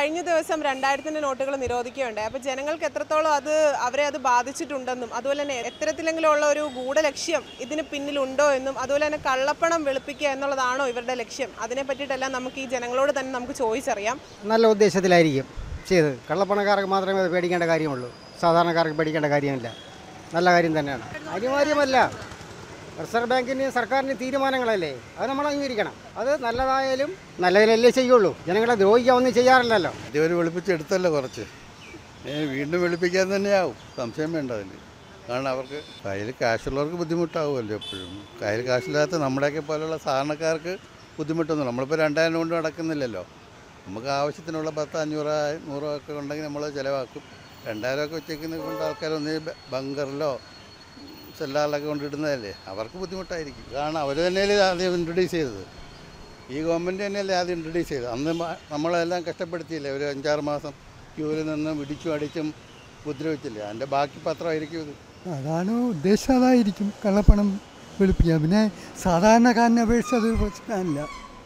കഴിഞ്ഞ ദിവസം 2000-ന്റെ നോട്ടുകൾ നിരോധിക്കുകയുണ്ടായി. അപ്പോൾ ജനങ്ങൾക്ക് എത്രത്തോളം അവരെ അത് ബാധിച്ചിട്ടുണ്ടെന്നും അതുപോലെ തന്നെ എത്തരത്തിലെങ്കിലും ഉള്ള ഒരു ഗൂഢലക്ഷ്യം ഇതിന് പിന്നിലുണ്ടോ എന്നും അതുപോലെ തന്നെ കള്ളപ്പണം വെളുപ്പിക്കുക എന്നുള്ളതാണോ ഇവരുടെ ലക്ഷ്യം, അതിനെ പറ്റിയിട്ടെല്ലാം നമുക്ക് ഈ ജനങ്ങളോട് തന്നെ നമുക്ക് ചോദിച്ചറിയാം. നല്ല ഉദ്ദേശത്തിലായിരിക്കും ചെയ്തത്. കള്ളപ്പണക്കാർക്ക് മാത്രമേ അത് പേടിക്കേണ്ട കാര്യമുള്ളൂ, സാധാരണക്കാർക്ക് പേടിക്കേണ്ട കാര്യമില്ല. നല്ല കാര്യം തന്നെയാണ്. അനിവാര്യമല്ല. റിസർവ് ബാങ്കിന് സർക്കാരിന് തീരുമാനങ്ങളല്ലേ, അത് നമ്മൾ അംഗീകരിക്കണം. അത് നല്ലതായാലും നല്ലതിലല്ലേ ചെയ്യുള്ളൂ. ജനങ്ങളെ ദ്രോഹിക്കാൻ ഒന്നും ചെയ്യാറില്ലല്ലോ. ഇതുവരെ വെളുപ്പിച്ചെടുത്തല്ലോ കുറച്ച്, വീണ്ടും വെളുപ്പിക്കാൻ തന്നെയാവും, സംശയം വേണ്ട അതിൽ. കാരണം അവർക്ക് കയ്യിൽ കാശുള്ളവർക്ക് ബുദ്ധിമുട്ടാവുമല്ലോ എപ്പോഴും. കയ്യിൽ കാശില്ലാത്ത നമ്മുടെയൊക്കെ പോലുള്ള സാധാരണക്കാർക്ക് ബുദ്ധിമുട്ടൊന്നും. നമ്മളിപ്പോൾ 2000 കൊണ്ട് നടക്കുന്നില്ലല്ലോ. നമുക്ക് ആവശ്യത്തിനുള്ള 10, 500, 100 ഒക്കെ ഉണ്ടെങ്കിൽ നമ്മൾ ചിലവാക്കും. 2000 ഒക്കെ വെച്ചേക്കുന്നത് കൊണ്ട് ആൾക്കാരൊന്ന് ബങ്കറിലോ സെല്ലാറിലൊക്കെ കൊണ്ടിടുന്നതല്ലേ, അവർക്ക് ബുദ്ധിമുട്ടായിരിക്കും. കാരണം അവർ തന്നെയല്ലേ ആദ്യം ഇൻട്രൊഡ്യൂസ് ചെയ്തത്, ഈ ഗവൺമെൻറ് തന്നെയല്ലേ ആദ്യം ഇൻട്രൊഡ്യൂസ് ചെയ്തത്. അന്ന് നമ്മളെല്ലാം കഷ്ടപ്പെടുത്തിയില്ലേ, ഒരു 5-6 മാസം ക്യൂവിൽ നിന്ന് ഇടിച്ചും അടിച്ചും ഉപദ്രവിച്ചില്ലേ, അതിൻ്റെ ബാക്കി പത്രമായിരിക്കും ഇത്. അതാണ് ഉദ്ദേശം, അതായിരിക്കും കള്ളപ്പണം വെളുപ്പിക്കുക. പിന്നെ സാധാരണക്കാരനെ അപേക്ഷിച്ച് അതൊരു പ്രശ്നമല്ല.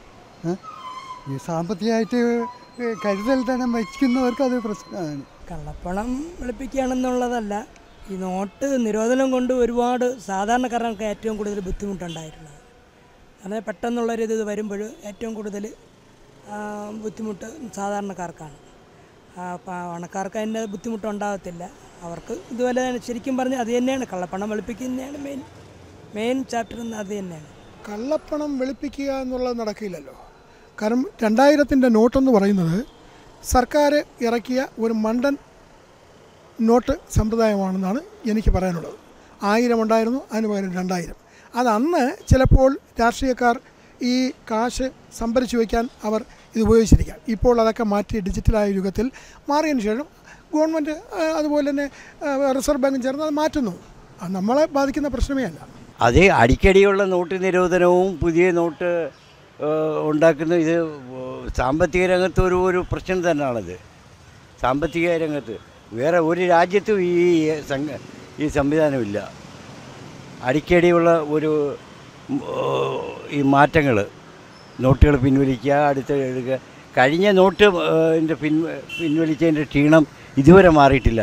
ഈ സാമ്പത്തികമായിട്ട് കരുതൽ ധനം വയ്ക്കുന്നവർക്ക് അത് പ്രശ്നമാണ്. കള്ളപ്പണം വെളുപ്പിക്കുകയാണെന്നുള്ളതല്ല, ഈ നോട്ട് നിരോധനം കൊണ്ട് ഒരുപാട് സാധാരണക്കാർക്ക് ഏറ്റവും കൂടുതൽ ബുദ്ധിമുട്ടുണ്ടായിട്ടുള്ളത്. അങ്ങനെ പെട്ടെന്നുള്ളൊരിത് വരുമ്പോൾ ഏറ്റവും കൂടുതൽ ബുദ്ധിമുട്ട് സാധാരണക്കാർക്കാണ്. പണക്കാർക്ക് അതിൻ്റെ ബുദ്ധിമുട്ടുണ്ടാകത്തില്ല. അവർക്ക് ഇതുപോലെ ശരിക്കും പറഞ്ഞാൽ അത് തന്നെയാണ് കള്ളപ്പണം വെളുപ്പിക്കുന്നതാണ് മെയിൻ ചാപ്റ്റർ എന്ന് അത് തന്നെയാണ്. കള്ളപ്പണം വെളുപ്പിക്കുക എന്നുള്ളത് നടക്കില്ലല്ലോ. കാരണം 2000-ന്റെ നോട്ടെന്ന് പറയുന്നത് സർക്കാർ ഇറക്കിയ ഒരു മണ്ടൻ നോട്ട് സമ്പ്രദായമാണെന്നാണ് എനിക്ക് പറയാനുള്ളത്. 1000 ഉണ്ടായിരുന്നു, അതിന് പകരം 2000. അത് അന്ന് ചിലപ്പോൾ രാഷ്ട്രീയക്കാർ ഈ കാശ് സംഭരിച്ചു വയ്ക്കാൻ അവർ ഇത് ഉപയോഗിച്ചിരിക്കാം. ഇപ്പോൾ അതൊക്കെ മാറ്റി ഡിജിറ്റലായ യുഗത്തിൽ മാറിയതിന് ശേഷം ഗവൺമെൻറ് അതുപോലെ തന്നെ റിസർവ് ബാങ്കും ചേർന്ന് അത് മാറ്റുന്നു. അത് നമ്മളെ ബാധിക്കുന്ന പ്രശ്നമേ അല്ല. അത് അടിക്കടിയുള്ള നോട്ട് നിരോധനവും പുതിയ നോട്ട് ഉണ്ടാക്കുന്ന ഇത് സാമ്പത്തിക രംഗത്ത് ഒരു പ്രശ്നം തന്നെയാണത്. സാമ്പത്തിക രംഗത്ത് വേറെ ഒരു രാജ്യത്തും ഈ സംവിധാനമില്ല. അടിക്കടിയുള്ള ഈ മാറ്റങ്ങൾ, നോട്ടുകൾ പിൻവലിക്കുക, അടുത്ത എടുക്കുക. കഴിഞ്ഞ നോട്ട് പിൻവലിച്ചതിൻ്റെ ക്ഷീണം ഇതുവരെ മാറിയിട്ടില്ല.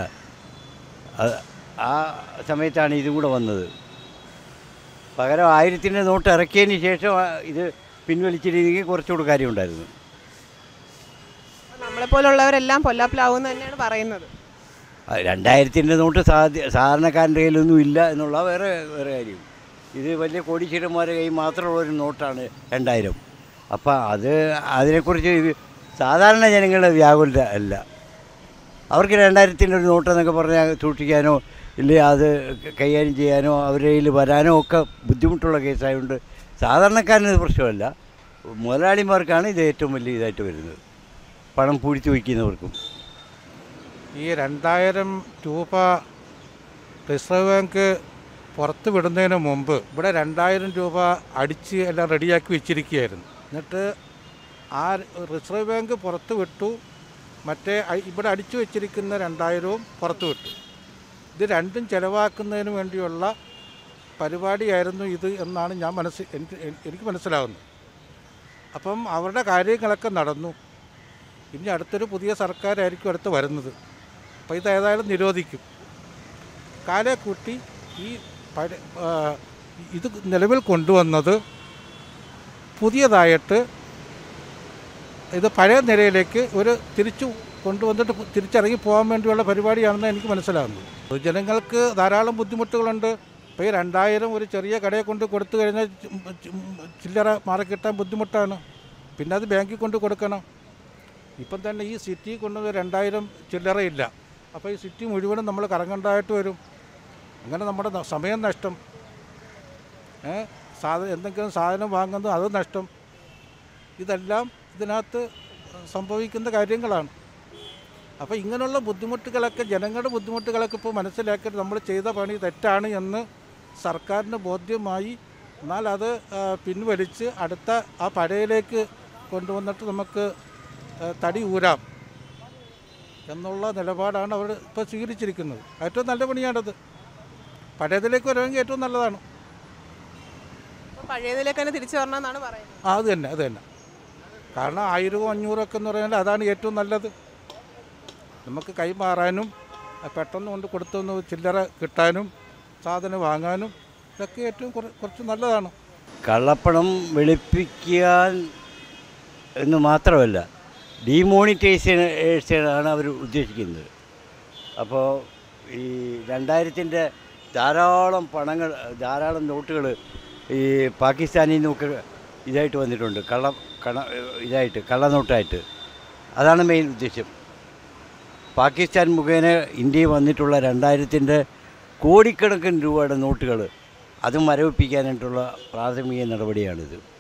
ആ സമയത്താണ് ഇതും കൂടെ വന്നത്. പകരം 1000-ൻ്റെ നോട്ട് ഇറക്കിയതിന് ശേഷം ഇത് പിൻവലിച്ചിരുന്നെങ്കിൽ കുറച്ചുകൂടെ കാര്യമുണ്ടായിരുന്നു. നമ്മളെപ്പോലുള്ളവരെല്ലാം പൊല്ലാപ്പിലാവുമെന്ന് തന്നെയാണ് പറയുന്നത്. 2000-ൻ്റെ നോട്ട് സാധാരണക്കാരൻ്റെ കയ്യിലൊന്നും ഇല്ല എന്നുള്ള വേറെ കാര്യം. ഇത് വലിയ കോടീശ്വരന്മാരുടെ കയ്യിൽ മാത്രമുള്ളൊരു നോട്ടാണ് 2000. അപ്പം അതിനെക്കുറിച്ച് സാധാരണ ജനങ്ങളുടെ വ്യാകുലത അല്ല. അവർക്ക് 2000-ൻ്റെ ഒരു നോട്ടെന്നൊക്കെ പറഞ്ഞാൽ സൂക്ഷിക്കാനോ ഇല്ലേ അത് കൈകാര്യം ചെയ്യാനോ അവരുടെ കയ്യിൽ വരാനോ ഒക്കെ ബുദ്ധിമുട്ടുള്ള കേസായതുകൊണ്ട് സാധാരണക്കാരന് പ്രശ്നമല്ല. മുതലാളിമാർക്കാണ് ഇത് ഏറ്റവും വലിയ ഇതായിട്ട് വരുന്നത്, പണം പൂഴ്ത്തി വയ്ക്കുന്നവർക്കും. ഈ 2000 രൂപ റിസർവ് ബാങ്ക് പുറത്ത് വിടുന്നതിന് മുമ്പ് ഇവിടെ 2000 രൂപ അടിച്ച് എല്ലാം റെഡിയാക്കി വെച്ചിരിക്കുകയായിരുന്നു. എന്നിട്ട് ആ റിസർവ് ബാങ്ക് പുറത്ത് വിട്ടു, മറ്റേ ഇവിടെ അടിച്ചു വെച്ചിരിക്കുന്ന 2000-ഉം പുറത്ത് വിട്ടു. ഇത് രണ്ടും ചിലവാക്കുന്നതിന് വേണ്ടിയുള്ള പരിപാടിയായിരുന്നു ഇത് എന്നാണ് എനിക്ക് മനസ്സിലാകുന്നത്. അപ്പം അവരുടെ കാര്യങ്ങളൊക്കെ നടന്നു. ഇനി അടുത്തൊരു പുതിയ സർക്കാരായിരിക്കും അടുത്ത് വരുന്നത്. അപ്പോൾ ഇതേതായാലും നിരോധിക്കും. കാലേ കൂട്ടി ഇത് നിലവിൽ കൊണ്ടുവന്നത് പുതിയതായിട്ട് ഇത് പഴയ നിലയിലേക്ക് തിരിച്ചു കൊണ്ടുവന്നിട്ട് തിരിച്ചിറങ്ങി പോകാൻ വേണ്ടിയുള്ള പരിപാടിയാണെന്ന് എനിക്ക് മനസ്സിലാകുന്നത്. ജനങ്ങൾക്ക് ധാരാളം ബുദ്ധിമുട്ടുകളുണ്ട്. ഇപ്പോൾ ഈ 2000 ഒരു ചെറിയ കടയെ കൊണ്ട് കൊടുത്തു കഴിഞ്ഞാൽ ചില്ലറ മാറി കിട്ടാൻ ബുദ്ധിമുട്ടാണ്. പിന്നെ അത് ബാങ്കിൽ കൊണ്ട് കൊടുക്കണം. ഇപ്പം തന്നെ ഈ സിറ്റി കൊണ്ടുവന്ന് 2000 ചില്ലറയില്ല. അപ്പോൾ ഈ സിറ്റി മുഴുവനും നമ്മൾ കറങ്ങേണ്ടതായിട്ട് വരും. അങ്ങനെ നമ്മുടെ സമയം നഷ്ടം, എന്തെങ്കിലും സാധനം വാങ്ങുന്നത് അത് നഷ്ടം. ഇതെല്ലാം ഇതിനകത്ത് സംഭവിക്കുന്ന കാര്യങ്ങളാണ്. അപ്പോൾ ഇങ്ങനെയുള്ള ബുദ്ധിമുട്ടുകളൊക്കെ, ജനങ്ങളുടെ ബുദ്ധിമുട്ടുകളൊക്കെ ഇപ്പോൾ മനസ്സിലാക്കിയിട്ട് നമ്മൾ ചെയ്ത പണി തെറ്റാണ് എന്ന് സർക്കാരിന് ബോധ്യമായി. എന്നാൽ അത് പിൻവലിച്ച് അടുത്ത ആ പഴയയിലേക്ക് കൊണ്ടുവന്നിട്ട് നമുക്ക് തടി ഊരാം എന്നുള്ള നിലപാടാണ് അവർ ഇപ്പോൾ സ്വീകരിച്ചിരിക്കുന്നത്. ഏറ്റവും നല്ല പണിയാണത്. പഴയതിലേക്ക് വരുമെങ്കിൽ ഏറ്റവും നല്ലതാണ്. പഴയതിലേക്ക് തന്നെ തിരിച്ചു വരണമെന്നാണ് പറയുന്നത്. അത് തന്നെ. കാരണം 1000-500 ഒക്കെ എന്ന് പറഞ്ഞാൽ അതാണ് ഏറ്റവും നല്ലത്. നമുക്ക് കൈമാറാനും പെട്ടെന്ന് കൊണ്ട് കൊടുത്തൊന്ന് ചില്ലറ കിട്ടാനും സാധനം വാങ്ങാനും ഇതൊക്കെ ഏറ്റവും കുറച്ച് നല്ലതാണ്. വെളുപ്പിക്കാൻ എന്ന് മാത്രമല്ല, ഡിമോണിറ്റൈസേഷനാണ് അവർ ഉദ്ദേശിക്കുന്നത്. അപ്പോൾ ഈ 2000-ൻ്റെ ധാരാളം നോട്ടുകൾ ഈ പാകിസ്ഥാനിൽ നിന്നൊക്കെ ഇതായിട്ട് വന്നിട്ടുണ്ട്, കള്ളനോട്ടായിട്ട്. അതാണ് മെയിൻ ഉദ്ദേശം. പാകിസ്ഥാൻ മുഖേന ഇന്ത്യയിൽ വന്നിട്ടുള്ള 2000-ൻ്റെ കോടിക്കണക്കിന് രൂപയുടെ നോട്ടുകൾ അതും മരവിപ്പിക്കാനായിട്ടുള്ള പ്രാഥമിക നടപടിയാണിത്.